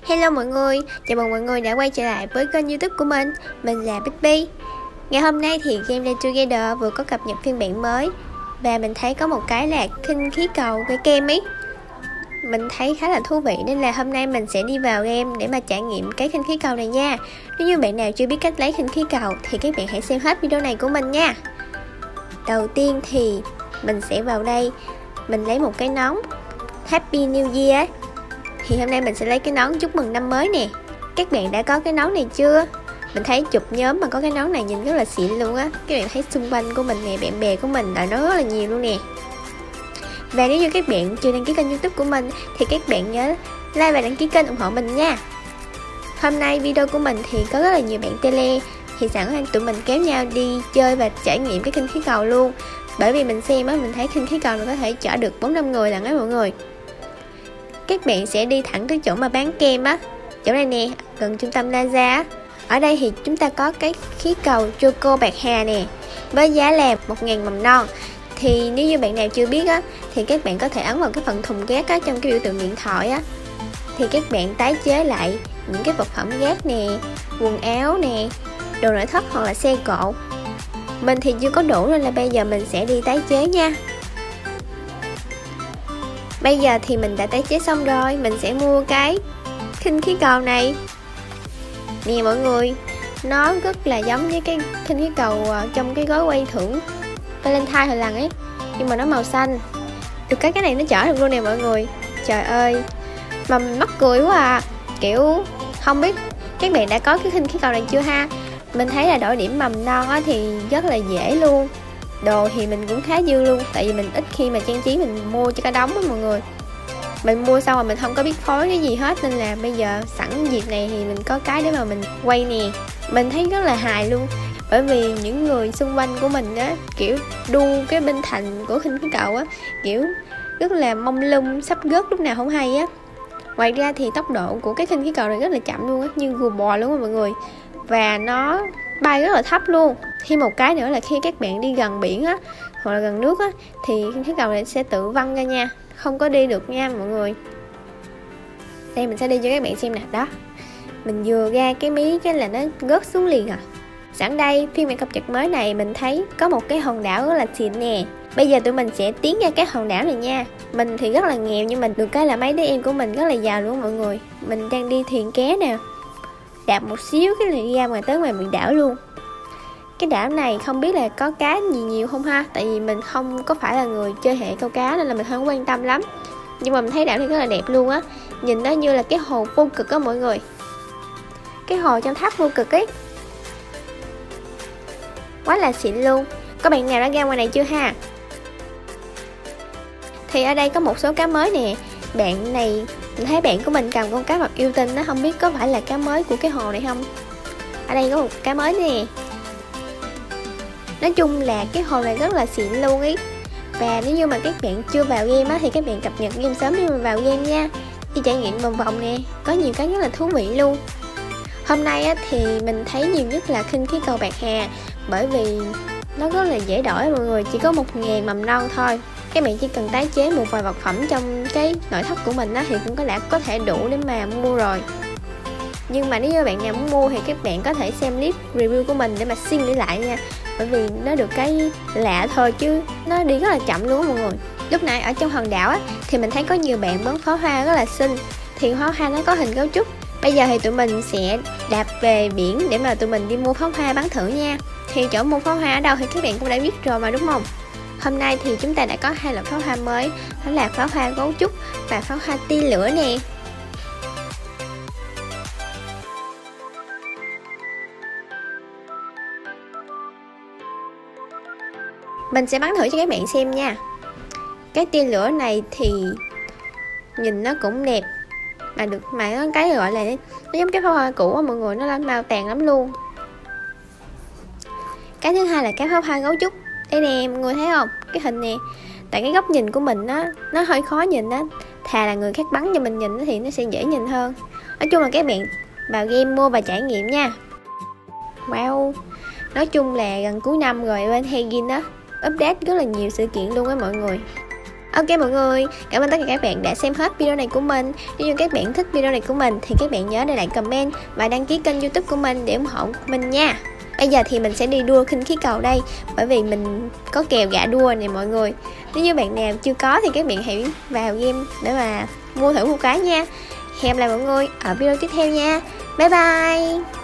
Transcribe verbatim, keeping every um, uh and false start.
Hello mọi người, chào mừng mọi người đã quay trở lại với kênh YouTube của mình. Mình là Bixby. Ngày hôm nay thì Game Day Together vừa có cập nhật phiên bản mới, và mình thấy có một cái là khinh khí cầu cái kem ấy. Mình thấy khá là thú vị nên là hôm nay mình sẽ đi vào game để mà trải nghiệm cái khinh khí cầu này nha. Nếu như bạn nào chưa biết cách lấy khinh khí cầu thì các bạn hãy xem hết video này của mình nha. Đầu tiên thì mình sẽ vào đây, mình lấy một cái nón Happy New Year. Thì hôm nay mình sẽ lấy cái nón chúc mừng năm mới nè. Các bạn đã có cái nón này chưa? Mình thấy chụp nhóm mà có cái nón này nhìn rất là xịn luôn á. Các bạn thấy xung quanh của mình nè, bạn bè của mình đòi nó rất là nhiều luôn nè. Và nếu như các bạn chưa đăng ký kênh YouTube của mình thì các bạn nhớ like và đăng ký kênh ủng hộ mình nha. Hôm nay video của mình thì có rất là nhiều bạn tele, thì sẵn anh tụi mình kéo nhau đi chơi và trải nghiệm cái khinh khí cầu luôn. Bởi vì mình xem á, mình thấy khinh khí cầu nó có thể chở được bốn năm người lận á mọi người. Các bạn sẽ đi thẳng tới chỗ mà bán kem á, chỗ này nè, gần trung tâm Plaza á. Ở đây thì chúng ta có cái khí cầu Choco bạc hà nè, với giá là một nghìn mầm non. Thì nếu như bạn nào chưa biết á, thì các bạn có thể ấn vào cái phần thùng rác á, trong cái biểu tượng điện thoại á. Thì các bạn tái chế lại những cái vật phẩm rác nè, quần áo nè, đồ nội thất hoặc là xe cộ. Mình thì chưa có đủ nên là bây giờ mình sẽ đi tái chế nha. Bây giờ thì mình đã tái chế xong rồi, mình sẽ mua cái khinh khí cầu này nè mọi người. Nó rất là giống với cái khinh khí cầu trong cái gói quay thưởng Valentine hồi lần ấy, nhưng mà nó màu xanh. Được cái cái này nó chở được luôn nè mọi người. Trời ơi, mà mình mắc cười quá à. Kiểu không biết các bạn đã có cái khinh khí cầu này chưa ha. Mình thấy là đổi điểm mầm non á thì rất là dễ luôn. Đồ thì mình cũng khá dư luôn, tại vì mình ít khi mà trang trí mình mua cho cả đống á mọi người. Mình mua xong rồi mình không có biết phối cái gì hết, nên là bây giờ sẵn dịp này thì mình có cái để mà mình quay nè. Mình thấy rất là hài luôn, bởi vì những người xung quanh của mình á, kiểu đu cái bên thành của khinh khí cầu á, kiểu rất là mông lung, sắp rớt lúc nào không hay á. Ngoài ra thì tốc độ của cái khinh khí cầu này rất là chậm luôn á, như gù bò luôn á mọi người. Và nó bay rất là thấp luôn. Thêm một cái nữa là khi các bạn đi gần biển á, hoặc là gần nước á, thì khinh khí cầu này sẽ tự văng ra nha, không có đi được nha mọi người. Đây mình sẽ đi cho các bạn xem nè. Đó, mình vừa ra cái mí cái là nó rớt xuống liền à. Sẵn đây phiên bản cập nhật mới này mình thấy có một cái hòn đảo rất là xịn nè. Bây giờ tụi mình sẽ tiến ra cái hòn đảo này nha. Mình thì rất là nghèo nhưng mình được cái là mấy đứa em của mình rất là giàu luôn mọi người. Mình đang đi thuyền ké nè, đạp một xíu cái này ra ngoài tới ngoài biển đảo luôn. Cái đảo này không biết là có cá gì nhiều không ha, tại vì mình không có phải là người chơi hệ câu cá nên là mình không quan tâm lắm. Nhưng mà mình thấy đảo này rất là đẹp luôn á. Nhìn nó như là cái hồ vô cực á mọi người, cái hồ trong tháp vô cực ấy, quá là xịn luôn. Có bạn nào đã ra ngoài này chưa ha? Thì ở đây có một số cá mới nè. Bạn này, mình thấy bạn của mình cầm con cá mập yêu tinh, nó không biết có phải là cá mới của cái hồ này không. Ở đây có một cá mới nè. Nói chung là cái hồ này rất là xịn luôn ý. Và nếu như mà các bạn chưa vào game á, thì các bạn cập nhật game sớm để mà vào game nha. Đi trải nghiệm vòng vòng nè, có nhiều cái rất là thú vị luôn. Hôm nay á, thì mình thấy nhiều nhất là khinh khí cầu bạc hà, bởi vì nó rất là dễ đổi mọi người, chỉ có một nghìn mầm non thôi. Các bạn chỉ cần tái chế một vài vật phẩm trong cái nội thất của mình á, thì cũng có đã có thể đủ để mà mua rồi. Nhưng mà nếu như bạn nào muốn mua thì các bạn có thể xem clip review của mình để mà xin nghĩ lại nha. Bởi vì nó được cái lạ thôi chứ nó đi rất là chậm luôn á mọi người. Lúc nãy ở trong hòn đảo á, thì mình thấy có nhiều bạn bắn pháo hoa rất là xinh. Thì pháo hoa nó có hình gấu trúc. Bây giờ thì tụi mình sẽ đạp về biển để mà tụi mình đi mua pháo hoa bắn thử nha. Thì chỗ mua pháo hoa ở đâu thì các bạn cũng đã biết rồi mà đúng không? Hôm nay thì chúng ta đã có hai loại pháo hoa mới, đó là pháo hoa gấu trúc và pháo hoa tia lửa nè. Mình sẽ bắn thử cho các bạn xem nha. Cái tia lửa này thì nhìn nó cũng đẹp, mà được mà có cái gọi là nó giống cái pháo hoa cũ á mọi người, nó là màu tàn lắm luôn. Cái thứ hai là cái pháo hoa gấu trúc. Đây nè mọi người thấy không, cái hình nè. Tại cái góc nhìn của mình á, nó hơi khó nhìn á, thà là người khác bắn cho mình nhìn thì nó sẽ dễ nhìn hơn. Nói chung là các bạn vào game mua và trải nghiệm nha. Wow, nói chung là gần cuối năm rồi bên Hagin á update rất là nhiều sự kiện luôn á mọi người. Ok mọi người, cảm ơn tất cả các bạn đã xem hết video này của mình. Nếu như các bạn thích video này của mình thì các bạn nhớ để lại comment và đăng ký kênh YouTube của mình để ủng hộ mình nha. Bây giờ thì mình sẽ đi đua khinh khí cầu đây, bởi vì mình có kèo gạ đua này mọi người. Nếu như bạn nào chưa có thì các bạn hãy vào game để mà mua thử một cái nha. Hẹn gặp lại mọi người ở video tiếp theo nha. Bye bye.